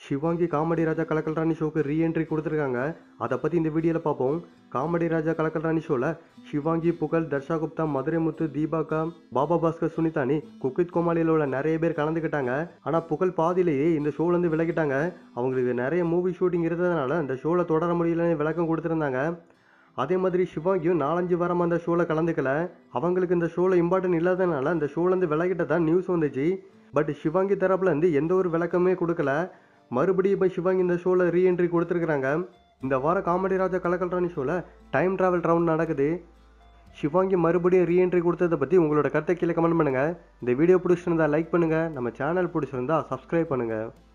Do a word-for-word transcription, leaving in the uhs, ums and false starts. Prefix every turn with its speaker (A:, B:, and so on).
A: Shivangi comedy ராஜா கலக்கல் ராணி ஷோக்கு reentry கொடுத்துருக்காங்க. அதை பற்றி இந்த வீடியோவில் பார்ப்போம். காமெடி ராஜா கலக்கல் ராணி ஷோவில் ஷிவாங்கி, புகழ், தர்ஷா குப்தா, மதுரை முத்து, தீபாக்கா, பாபா பாஸ்கர், சுனிதானி, குக்வித் கோமாளியில் உள்ள நிறைய பேர் கலந்துக்கிட்டாங்க. ஆனால் புகழ் பாதியிலேயே இந்த ஷோலேருந்து விலகிட்டாங்க. அவங்களுக்கு நிறைய மூவி ஷூட்டிங் இருந்ததுனால அந்த ஷோவில் தொடர முடியலன்னு விளக்கம் கொடுத்துருந்தாங்க. அதே மாதிரி ஷிவாங்கியும் நாலஞ்சு வாரமாக அந்த ஷோவில் கலந்துக்கல. அவங்களுக்கு இந்த ஷோவில் இம்பார்ட்டன் இல்லாதனால அந்த ஷோலேருந்து விலகிட்டதா நியூஸ் வந்துச்சு. பட் ஷிவாங்கி தரப்புலேருந்து எந்த ஒரு விளக்கமே கொடுக்கல. மறுபடியும் இப்போ ஷிவாங்கி இந்த ஷோவில் ரீஎன்ட்ரி கொடுத்துருக்குறாங்க. இந்த வாரம் காமெடி ராஜா கலக்கல் ராணி ஷோவில் டைம் ட்ராவல் ரவுண்ட் நடக்குது. ஷிவாங்கி மறுபடியும் ரீஎன்ட்ரி கொடுத்ததை பற்றி உங்களோட கருத்தை கீழே கமெண்ட் பண்ணுங்கள். இந்த வீடியோ பிடிச்சிருந்தா லைக் பண்ணுங்கள். நம்ம சேனல் பிடிச்சிருந்தா சப்ஸ்கிரைப் பண்ணுங்கள்.